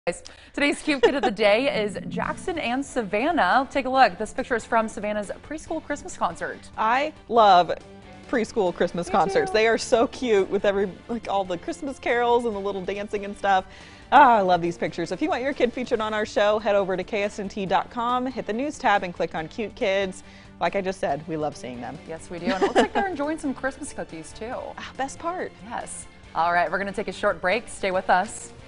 Today's cute kid of the day is Jackson and Savannah. Take a look. This picture is from Savannah's preschool Christmas concert. I love preschool Christmas concerts. too. They are so cute with all the Christmas carols and the little dancing and stuff. Ah, I love these pictures. If you want your kid featured on our show, head over to KSNT.com, hit the news tab and click on Cute Kids. Like I just said, we love seeing them. Yes, we do. And it looks like they're enjoying some Christmas cookies too. Best part. Yes. All right, we're going to take a short break. Stay with us.